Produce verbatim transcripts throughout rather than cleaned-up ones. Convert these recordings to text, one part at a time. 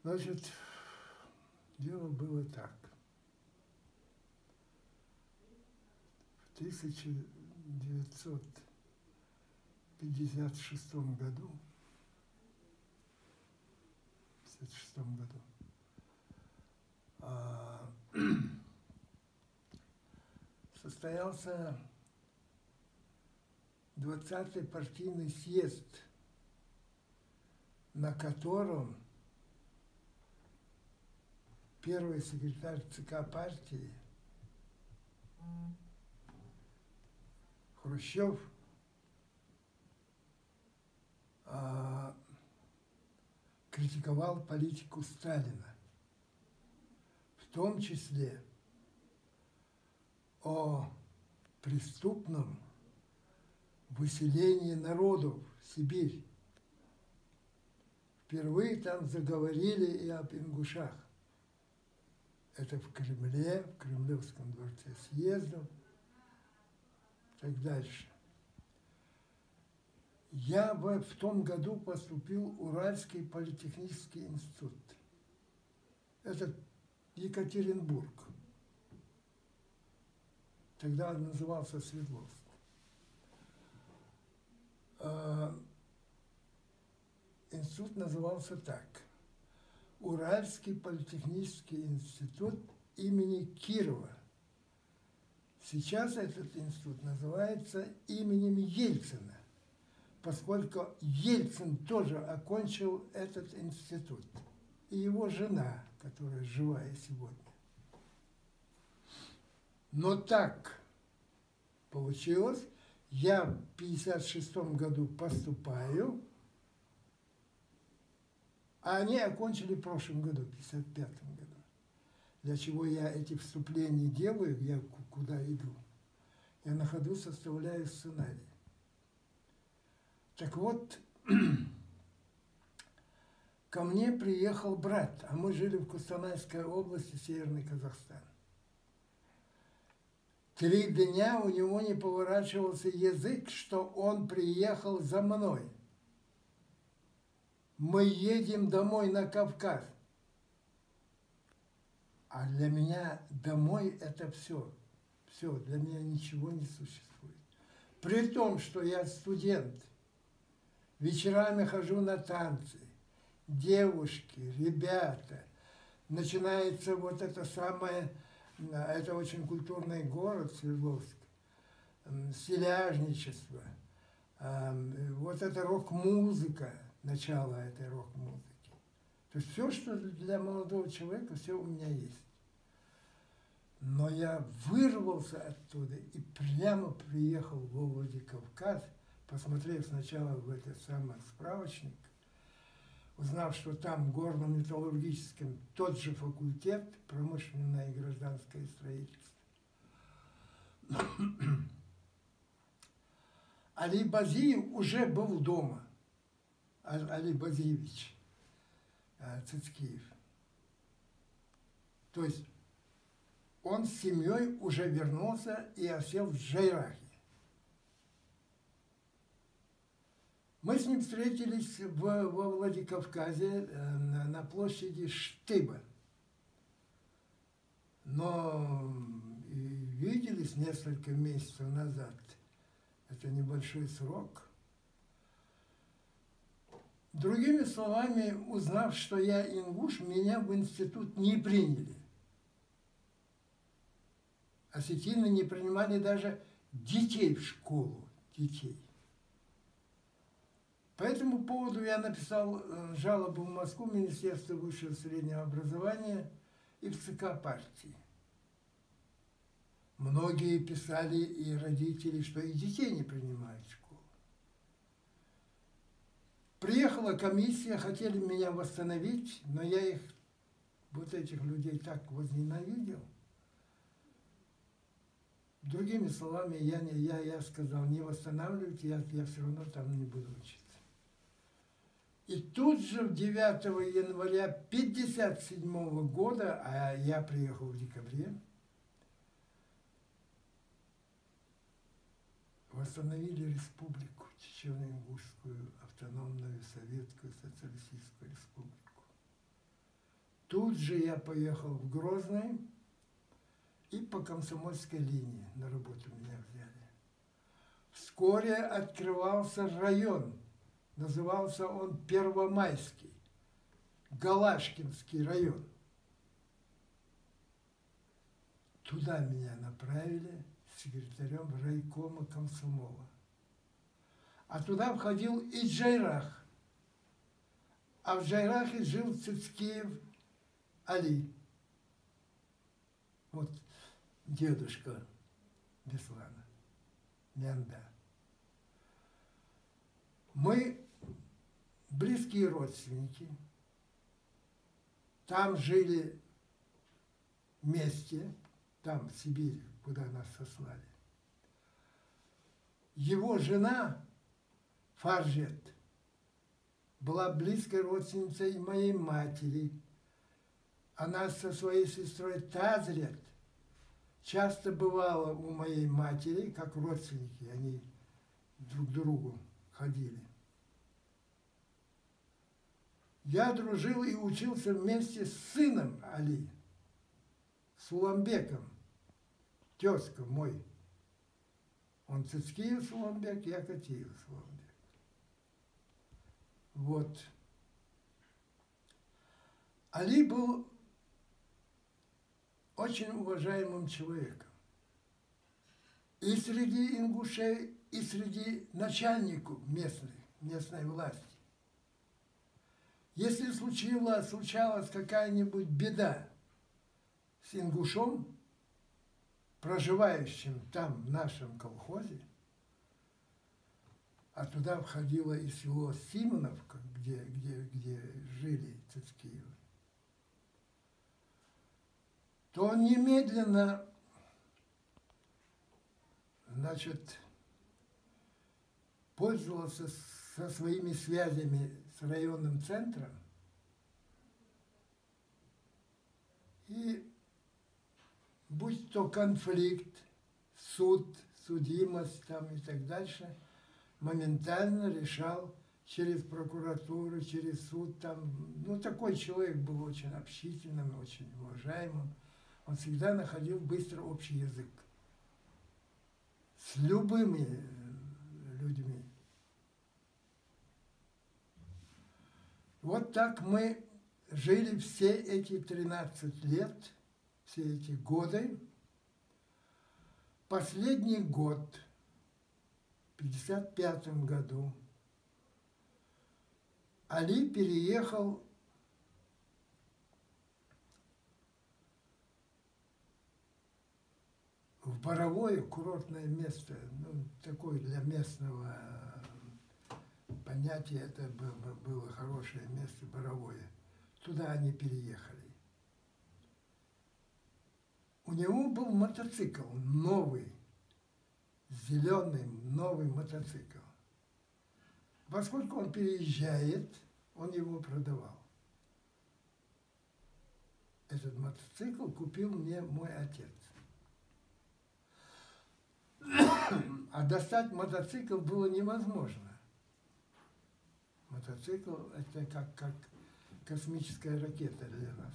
Значит, дело было так. В тысяча девятьсот пятьдесят шестом году, пятьдесят шестом году, а, состоялся двадцатый партийный съезд, на котором первый секретарь ЦК партии Хрущев а, критиковал политику Сталина, в том числе о преступном выселении народов в Сибирь. Впервые там заговорили и об ингушах. Это в Кремле, в Кремлевском дворце съездов и так дальше. Я в, в том году поступил в Уральский политехнический институт. Это Екатеринбург. Тогда он назывался Свердловск. Институт назывался так: Уральский политехнический институт имени Кирова. Сейчас этот институт называется именем Ельцина, поскольку Ельцин тоже окончил этот институт, и его жена, которая живая сегодня. Но так получилось, я в пятьдесят шестом году поступаю, а они окончили в прошлом году, в пятьдесят пятом году. Для чего я эти вступления делаю, я куда иду? Я на ходу составляю сценарий. Так вот, ко мне приехал брат, а мы жили в Костанайской области, Северный Казахстан. Три дня у него не поворачивался язык, что он приехал за мной. Мы едем домой на Кавказ. А для меня домой это все. Все, для меня ничего не существует. При том, что я студент, вечерами хожу на танцы, девушки, ребята. Начинается вот это самое, это очень культурный город Свердловск, селяжничество, вот это рок-музыка, начало этой рок-музыки. То есть все, что для молодого человека, все у меня есть. Но я вырвался оттуда и прямо приехал в Владикавказ, посмотрев сначала в этот самый справочник, узнав, что там в горно-металлургическом тот же факультет, промышленное и гражданское строительство. Али Базиев уже был дома. Али Базиевич Цицкиев. То есть он с семьей уже вернулся и осел в Джайрахе. Мы с ним встретились в, во Владикавказе на, на площади Штыба. Но и виделись несколько месяцев назад. Это небольшой срок. Другими словами, узнав, что я ингуш, меня в институт не приняли. Осетины не принимали даже детей в школу, детей. По этому поводу я написал жалобу в Москву, Министерство высшего и среднего образования и в ЦК партии. Многие писали, и родители, что и детей не принимают в школу. Приехала комиссия, хотели меня восстановить, но я их, вот этих людей, так возненавидел. Другими словами, я, не, я, я сказал, не восстанавливайте, я, я все равно там не буду учиться. И тут же девятого января пятьдесят седьмого года, а я приехал в декабре, восстановили республику, Чечено-Ингушскую автономную советскую социалистическую республику. Тут же я поехал в Грозный и по Комсомольской линии на работу меня взяли. Вскоре открывался район, назывался он Первомайский, Галашкинский район. Туда меня направили секретарем райкома комсомола. А туда входил и Джайрах. А в Джайрахе жил Цицкиев Али. Вот дедушка Беслана, Мянда. Мы близкие родственники. Там жили вместе, там, в Сибири, куда нас сослали. Его жена, Фаржет, была близкой родственницей моей матери. Она со своей сестрой Тазрет часто бывала у моей матери, как родственники, они друг к другу ходили. Я дружил и учился вместе с сыном Али, с Уламбеком, тезка мой. Он Цицкиев Суламбек, я Катиев Суламбек. Вот. Али был очень уважаемым человеком. И среди ингушей, и среди начальников местной, местной власти. Если случилась, случалась какая-нибудь беда с ингушом, проживающим там, в нашем колхозе, а туда входило и село Симоновка, где, где, где жили Цицкиевы, то он немедленно, значит, пользовался со своими связями с районным центром и будь то конфликт, суд, судимость там и так дальше, моментально решал через прокуратуру, через суд там. Ну, такой человек был очень общительным, очень уважаемым. Он всегда находил быстро общий язык с любыми людьми. Вот так мы жили все эти тринадцать лет, все эти годы. Последний год, в пятьдесят пятом году, Али переехал в Боровое, курортное место, ну, такое для местного понятия, это было, было хорошее место, Боровое. Туда они переехали. У него был мотоцикл новый, зеленый новый мотоцикл. Поскольку он переезжает, он его продавал. Этот мотоцикл купил мне мой отец. А достать мотоцикл было невозможно. Мотоцикл – это как, как космическая ракета для нас.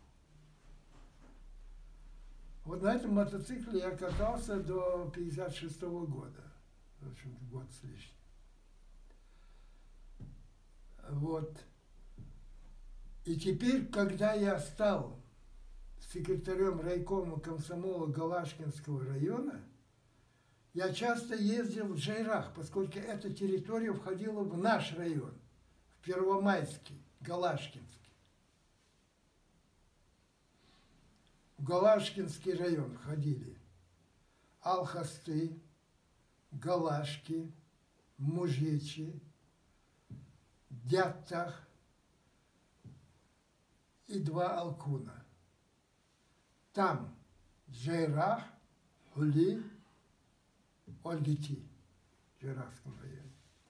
Вот на этом мотоцикле я катался до пятьдесят шестого года. В общем, год с лишним. Вот. И теперь, когда я стал секретарем райкома комсомола Галашкинского района, я часто ездил в Джайрах, поскольку эта территория входила в наш район, в Первомайский, Галашкинский. В Галашкинский район входили Алхасты, Галашки, Мужичи, Дяттах и два Алкуна. Там Джайрах, Хули, Ольгити, в Джайрахском районе.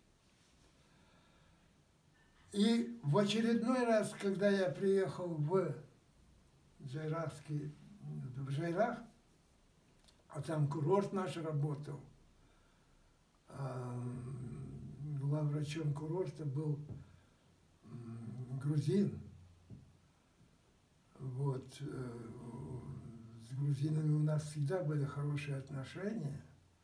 И в очередной раз, когда я приехал в Джайрахский, в Джайрах, а там курорт наш работал, главврачом курорта был грузин. вот э, с грузинами у нас всегда были хорошие отношения.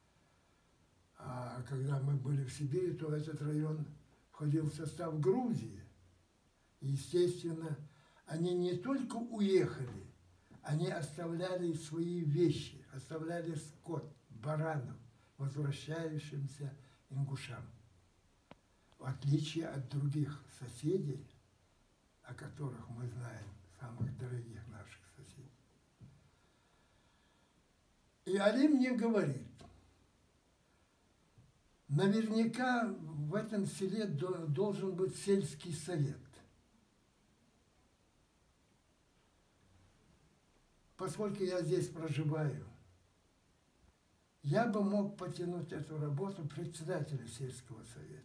А когда мы были в Сибири, то этот район входил в состав Грузии. И, естественно, они не только уехали, они оставляли свои вещи, оставляли скот, баранов, возвращающимся ингушам. В отличие от других соседей, о которых мы знаем, самых дорогих наших соседей. И Али мне говорит, наверняка в этом селе должен быть сельский совет. Поскольку я здесь проживаю, я бы мог потянуть эту работу председателя сельского совета.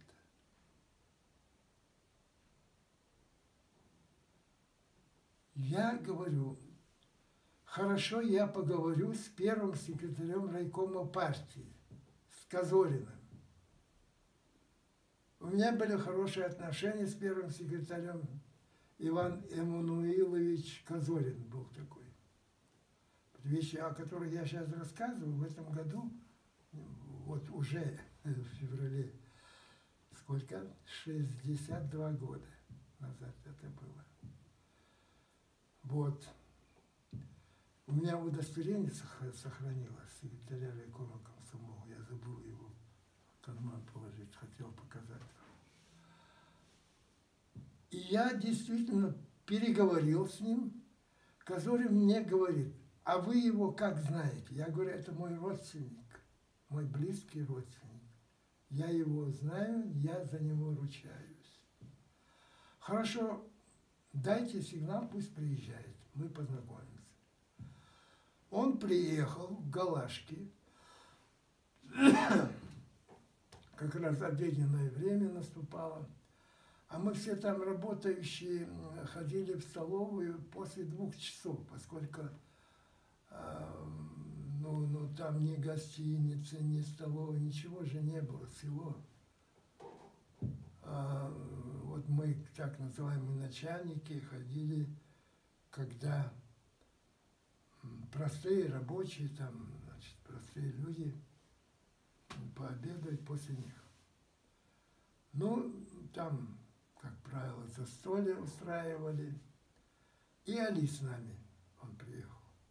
Я говорю, хорошо, я поговорю с первым секретарем райкома партии, с Козориным. У меня были хорошие отношения с первым секретарем. Иван Эммануилович Козорин был такой. Вещи, о которых я сейчас рассказываю, в этом году, вот уже в феврале, сколько? шестьдесят два года назад это было. Вот. У меня удостоверение сохранилось, секретаря райкома комсомола. Я забыл его в карман положить, хотел показать. И я действительно переговорил с ним. Козорин мне говорит, а вы его как знаете? Я говорю, это мой родственник, мой близкий родственник. Я его знаю, я за него ручаюсь. Хорошо, дайте сигнал, пусть приезжает, мы познакомимся. Он приехал в Галашки, как раз обеденное время наступало, а мы все там работающие ходили в столовую после двух часов, поскольку Ну, ну, там ни гостиницы, ни столовой, ничего же не было, село. А, вот мы, так называемые начальники, ходили, когда простые рабочие, там, значит, простые люди пообедают после них. Ну, там, как правило, застолье устраивали. И Али с нами, он приехал.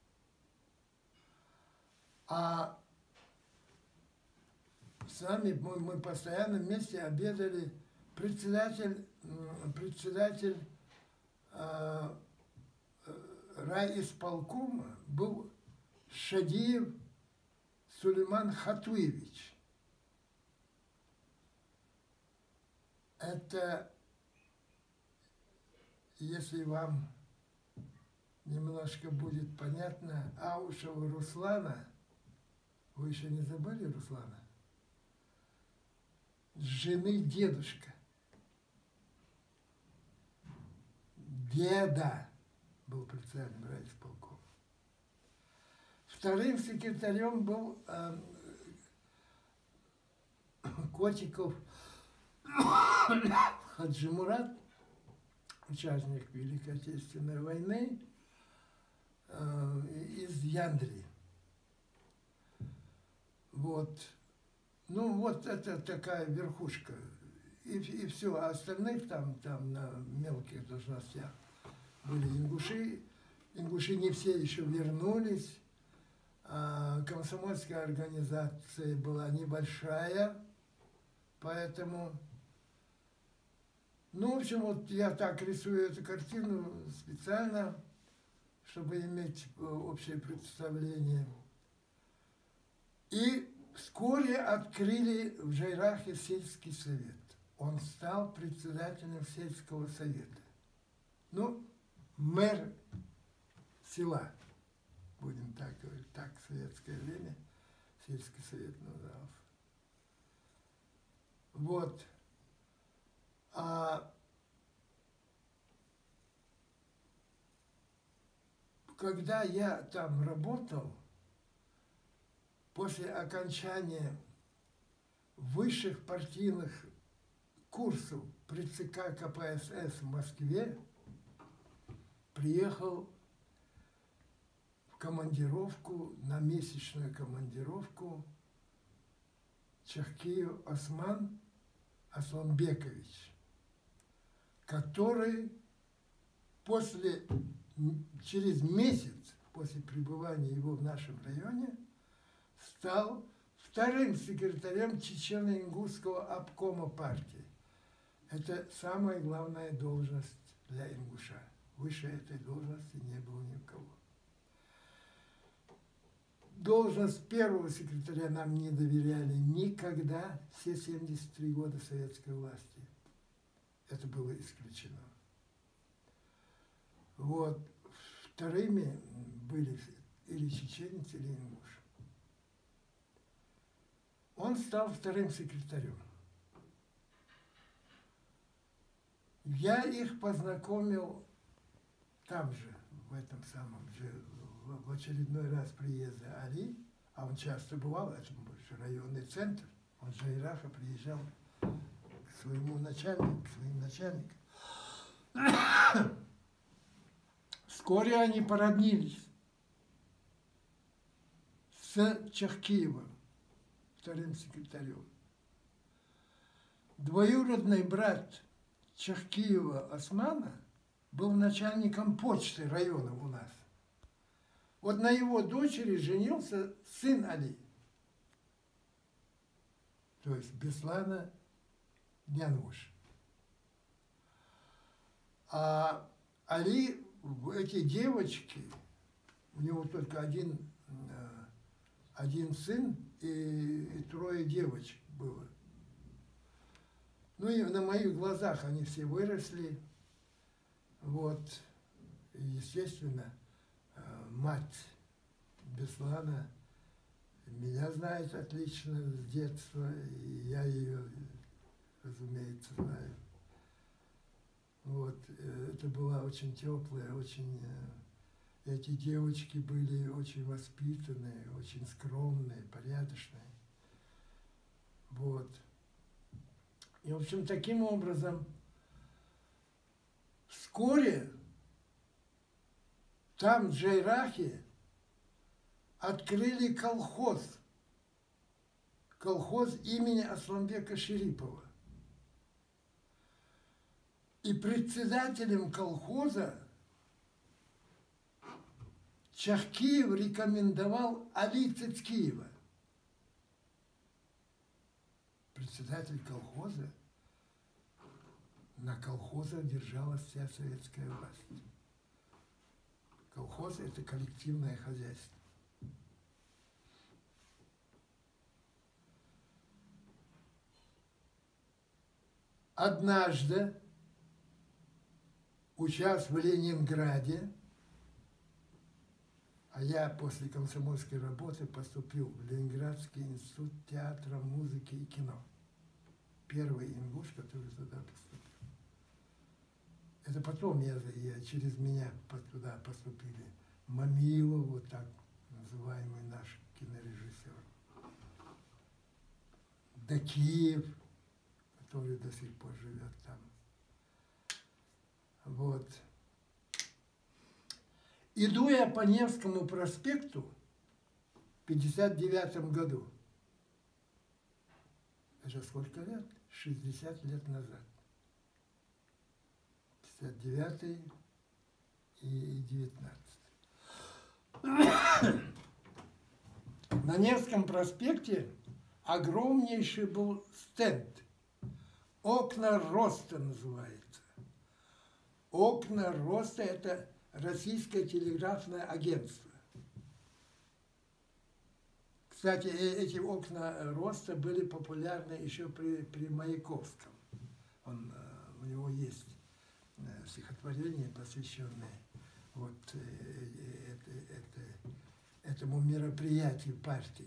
А с нами мы, мы постоянно вместе обедали. Председатель, председатель э, райисполкома был Шадиев Сулейман Хатуевич. Это, если вам немножко будет понятно, Аушева Руслана. Вы еще не забыли Руслана? Жены дедушка. Деда был председателем райисполкома. Вторым секретарем был э, Котиков Хаджимурат, участник Великой Отечественной войны, э, из Яндрии. Вот. Ну, вот это такая верхушка. И, и все. А остальных там, там на мелких должностях были ингуши. Ингуши не все еще вернулись. А комсомольская организация была небольшая. Поэтому... Ну, в общем, вот я так рисую эту картину специально, чтобы иметь общее представление. И вскоре открыли в Жайрахе сельский совет. Он стал председателем сельского совета. Ну, мэр села, будем так говорить, так в советское время сельский совет назывался. Вот. А когда я там работал, после окончания высших партийных курсов при ЦК КПСС в Москве приехал командировку, на месячную командировку Чахкиев Осман Асланбекович, который после, через месяц после пребывания его в нашем районе стал вторым секретарем Чечено-Ингусского обкома партии. Это самая главная должность для ингуша. Выше этой должности не было ни у кого. Должность первого секретаря нам не доверяли никогда, все семьдесят три года советской власти. Это было исключено. Вот. Вторыми были или чеченец, или ингуш. Он стал вторым секретарем. Я их познакомил там же, в этом самом же, в очередной раз приезда Али, а он часто бывал, это больше районный центр, он же Ираха приезжал к своему начальнику, к своим начальникам. Вскоре они породнились с Чахкиевым, вторым секретарем. Двоюродный брат Чахкиева Османа был начальником почты района у нас. Вот на его дочери женился сын Али, то есть Беслана Нянуш. А Али, эти девочки, у него только один, один сын и, и трое девочек было. Ну и на моих глазах они все выросли. Вот, и, естественно, мать Беслана меня знает отлично с детства, и я ее, разумеется, знаю. Вот, это была очень теплая, очень... Эти девочки были очень воспитанные, очень скромные, порядочные. Вот. И, в общем, таким образом, вскоре там, в Джейрахе, открыли колхоз. Колхоз имени Асланбека Шерипова. И председателем колхоза Чахкиев рекомендовал Али Цицкиева. Председатель колхоза, на колхозах держалась вся советская власть. Колхоз – это коллективное хозяйство. Однажды, участвуя в Ленинграде, а я после комсомольской работы поступил в Ленинградский институт театра, музыки и кино. Первый ингуш, который туда поступил. Это потом я, я через меня туда поступили. Мамилов, вот так называемый наш кинорежиссер. Дакиев, который до сих пор живет там. Вот. Иду я по Невскому проспекту в пятьдесят девятом году. Это сколько лет? шестьдесят лет назад. пятьдесят девятый и девятнадцатый. На Невском проспекте огромнейший был стенд. «Окна роста» называется. «Окна роста» – это Российское телеграфное агентство. Кстати, эти окна роста были популярны еще при, при Маяковском. Он, у него есть стихотворение, посвященное вот это, это, этому мероприятию партии.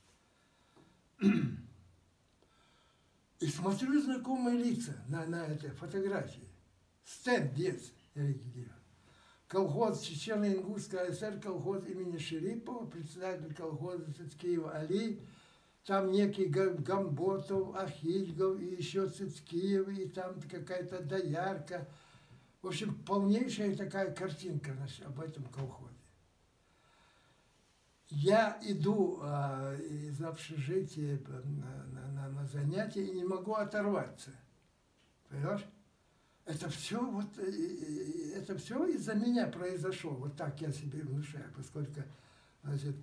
И смотрю знакомые лица на, на этой фотографии. Стенд детский, колхоз Чечено-Ингусская АСР, колхоз имени Шерипова, председатель колхоза Цицкиева Али, там некий Гамботов, Ахильгов, и еще Цицкиев, и там какая-то доярка. В общем, полнейшая такая картинка, значит, об этом колхозе. я иду а, из общежития на, на, на, на занятия и не могу оторваться. Понимаешь? Это все вот, это все из-за меня произошло. Вот так я себе внушаю, поскольку, значит,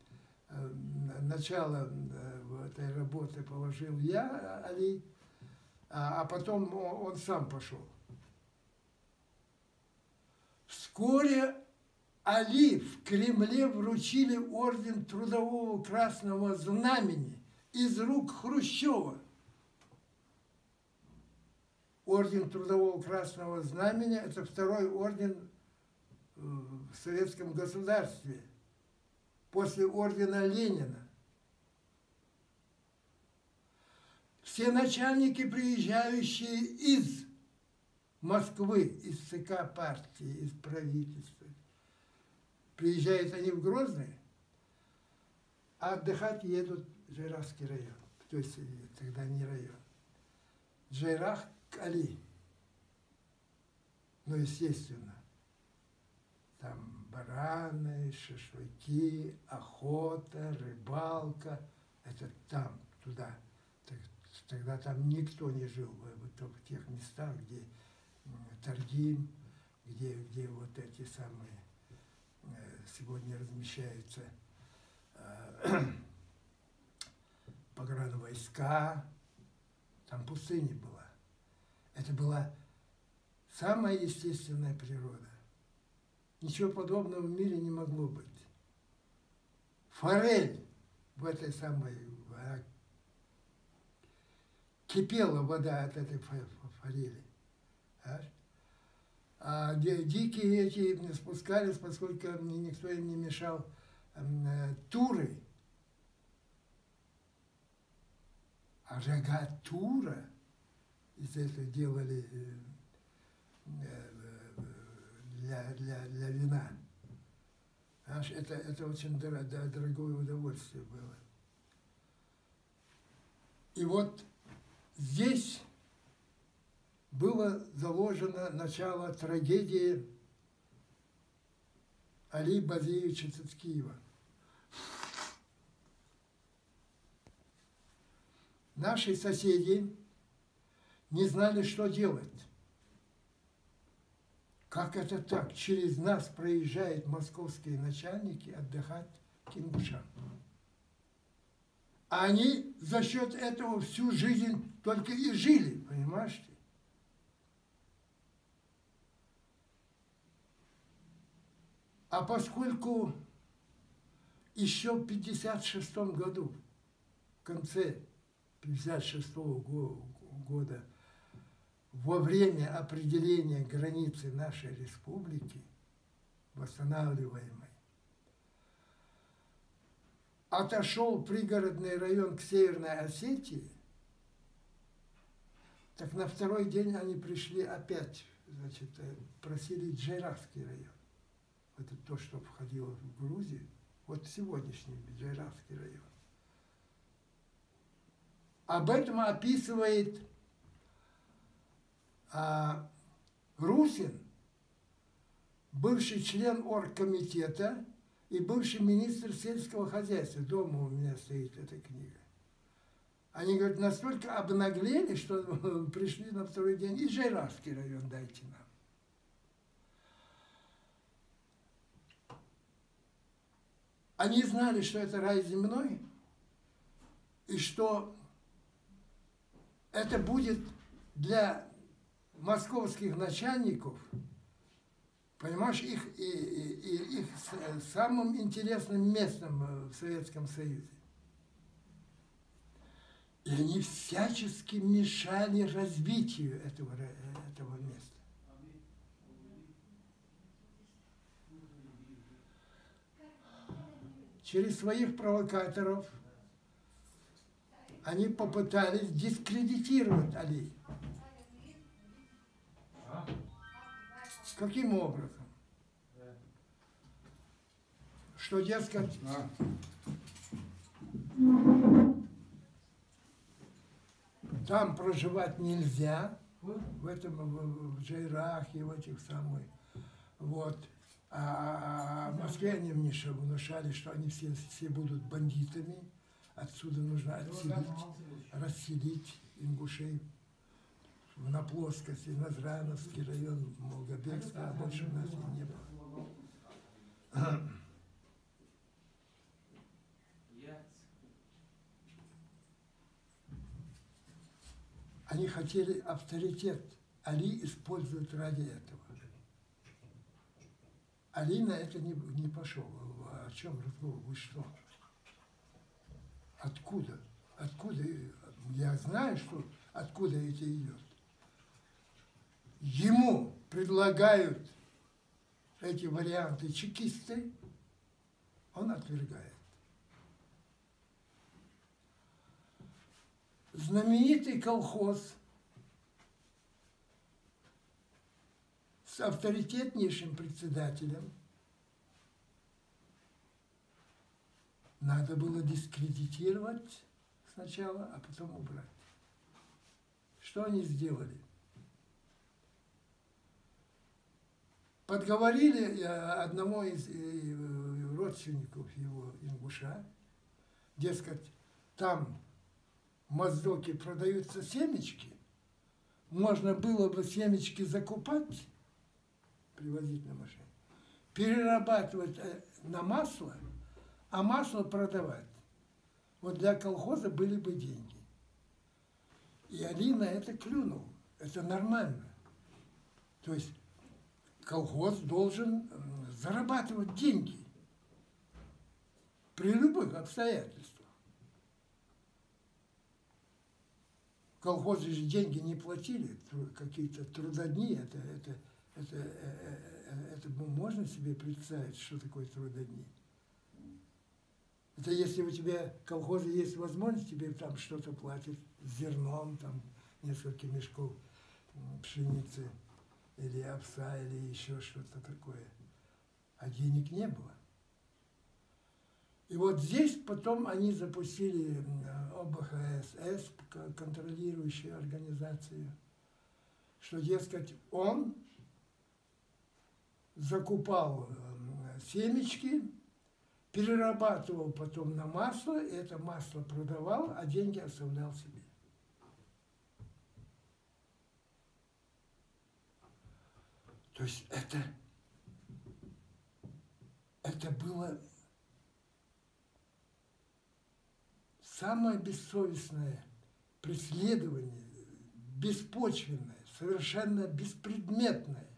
начало этой работы положил я, Али, а потом он сам пошел. Вскоре Али в Кремле вручили орден Трудового Красного Знамени из рук Хрущева. Орден Трудового Красного Знамени – это второй орден в советском государстве после ордена Ленина. Все начальники, приезжающие из Москвы, из ЦК партии, из правительства, приезжают они в Грозный, а отдыхать едут в Джейрахский район. То есть тогда не район. Джейрах к Али. Ну, естественно, там бараны, шашлыки, охота, рыбалка. Это там, туда. Тогда там никто не жил, в тех местах, где Таргим, где, где вот эти самые сегодня размещаются погранвойска. Там пустыня была. Это была самая естественная природа. Ничего подобного в мире не могло быть. Форель в этой самой... Кипела вода от этой форели. А дикие эти спускались, поскольку никто им не мешал, туры. А рога тура из этого делали для, для, для вина. Это, это очень дорогое удовольствие было. И вот здесь было заложено начало трагедии Али Базиевича Цицкиева. Наши соседи не знали, что делать. Как это так? Через нас проезжают московские начальники отдыхать к ингушам. А они за счет этого всю жизнь только и жили, понимаешь ты? А поскольку еще в пятьдесят шестом году, в конце пятьдесят шестого года, во время определения границы нашей республики, восстанавливаемой, отошел пригородный район к Северной Осетии, так на второй день они пришли опять, значит, просили Джейрахский район. Это то, что входило в Грузию. Вот сегодняшний Джейрахский район. Об этом описывает а, Русин, бывший член оргкомитета и бывший министр сельского хозяйства. Дома у меня стоит эта книга. Они, говорят, настолько обнаглели, что пришли на второй день, и Джейрахский район дайте нам. Они знали, что это рай земной, и что это будет для московских начальников, понимаешь, их, и, и, и, их самым интересным местом в Советском Союзе. И они всячески мешали развитию этого, этого места. Через своих провокаторов они попытались дискредитировать Али. Каким образом? Что, дескать, там проживать нельзя, в этом, в Джейрахе, в этих самых, вот. А в Москве они мне внушали, что они все, все будут бандитами. Отсюда нужно отселить, расселить ингушей на плоскости, на Назрановский район, Молгобекский, а больше у нас и не было. Они хотели авторитет. Али используют ради этого. Али на это не, не пошел. О чем разговор? Вы что? Откуда? Откуда? Я знаю, что откуда это идет. Ему предлагают эти варианты чекисты, он отвергает. Знаменитый колхоз с авторитетнейшим председателем надо было дискредитировать сначала, а потом убрать. Что они сделали? Подговорили одного из родственников его, ингуша, дескать, там в Моздоке продаются семечки, можно было бы семечки закупать, привозить на машине, перерабатывать на масло, а масло продавать. Вот для колхоза были бы деньги. И Али на это клюнул. Это нормально. То есть колхоз должен зарабатывать деньги при любых обстоятельствах. Колхозы же деньги не платили, какие-то трудодни, это, это, это, это, это можно себе представить, что такое трудодни. Это если у тебя в колхозе есть возможность, тебе там что-то платят с зерном, там несколько мешков пшеницы, или овса, или еще что-то такое. А денег не было. И вот здесь потом они запустили о бэ ха эс эс, контролирующую организацию, что, дескать, он закупал семечки, перерабатывал потом на масло, и это масло продавал, а деньги оставлял себе. То есть это, это было самое бессовестное преследование, беспочвенное, совершенно беспредметное.